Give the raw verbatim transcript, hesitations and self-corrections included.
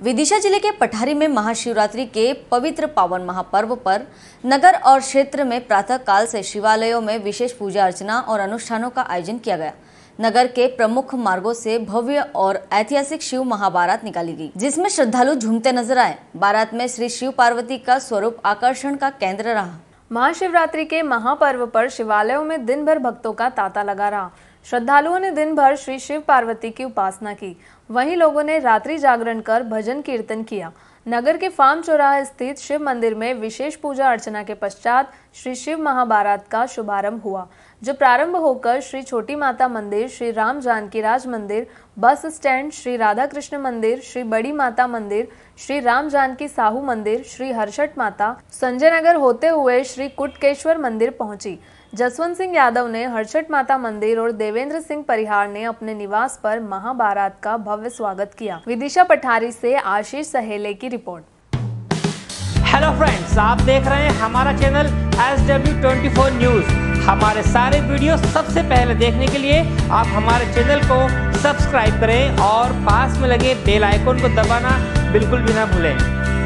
विदिशा जिले के पठारी में महाशिवरात्रि के पवित्र पावन महापर्व पर नगर और क्षेत्र में प्रातः काल से शिवालयों में विशेष पूजा अर्चना और अनुष्ठानों का आयोजन किया गया। नगर के प्रमुख मार्गों से भव्य और ऐतिहासिक शिव महाबारात निकाली गई, जिसमें श्रद्धालु झूमते नजर आए। बारात में श्री शिव पार्वती का स्वरूप आकर्षण का केंद्र रहा। महाशिवरात्रि के महापर्व पर शिवालयों में दिन भर भक्तों का तांता लगा रहा। श्रद्धालुओं ने दिन भर श्री शिव पार्वती की उपासना की। वहीं लोगों ने रात्रि जागरण कर भजन कीर्तन किया। नगर के फार्म चौराहा स्थित शिव मंदिर में विशेष पूजा अर्चना के पश्चात श्री शिव महाबारात का शुभारंभ हुआ, जो प्रारंभ होकर श्री छोटी माता मंदिर, श्री राम जानकी राज मंदिर, बस स्टैंड, श्री राधा कृष्ण मंदिर, श्री बड़ी माता मंदिर, श्री राम जानकी साहू मंदिर, श्री हर्षट माता, संजय नगर होते हुए श्री कुटकेश्वर मंदिर पहुंची। जसवंत सिंह यादव ने हर्षट माता मंदिर और देवेंद्र सिंह परिहार ने अपने निवास पर महाबारात का भव्य स्वागत किया। विदिशा पठारी से आशीष सहेले की रिपोर्ट। हेलो फ्रेंड्स, आप देख रहे हैं हमारा channel S W twenty four news. हमारे सारे वीडियो सबसे पहले देखने के लिए आप हमारे चैनल को सब्सक्राइब करें और पास में लगे बेल आइकन को दबाना बिल्कुल भी ना भूलें।